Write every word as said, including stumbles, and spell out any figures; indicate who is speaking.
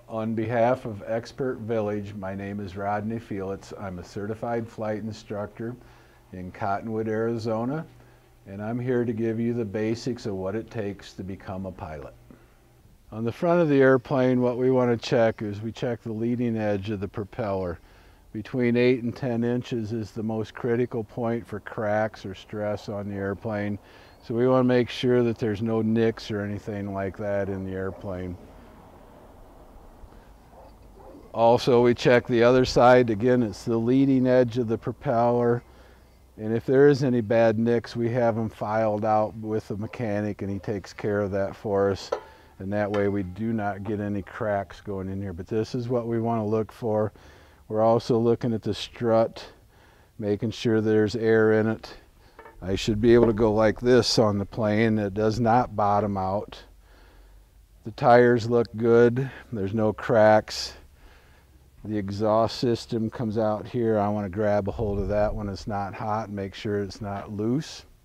Speaker 1: On behalf of Expert Village, my name is Rodney Fielitz. I'm a certified flight instructor in Cottonwood, Arizona, and I'm here to give you the basics of what it takes to become a pilot. On the front of the airplane, what we want to check is we check the leading edge of the propeller. Between eight and ten inches is the most critical point for cracks or stress on the airplane. So we want to make sure that there's no nicks or anything like that in the airplane. Also, we check the other side. Again, it's the leading edge of the propeller. And if there is any bad nicks, we have them filed out with the mechanic and he takes care of that for us. And that way we do not get any cracks going in here. But this is what we want to look for. We're also looking at the strut, making sure there's air in it. I should be able to go like this on the plane. It does not bottom out. The tires look good. There's no cracks. The exhaust system comes out here. I want to grab a hold of that when it's not hot and make sure it's not loose.